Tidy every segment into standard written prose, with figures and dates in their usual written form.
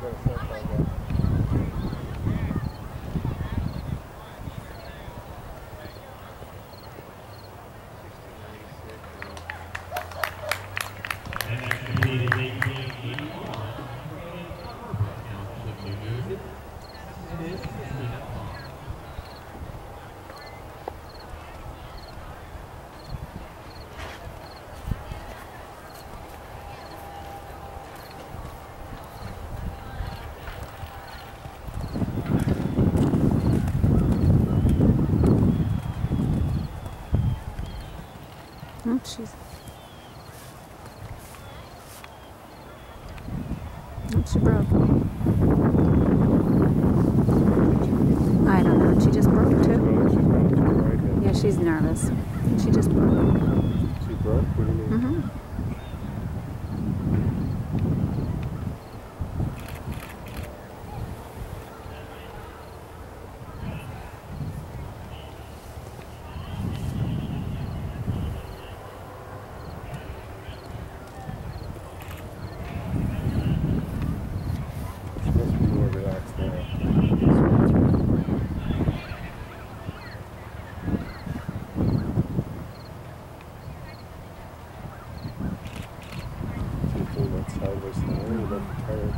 She broke. I don't know. She just broke too. Yeah, she's nervous. She just broke. She broke? What do you mean? Mm-hmm. Sideways now, you look tired.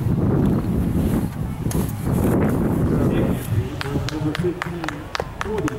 Number 15, 40.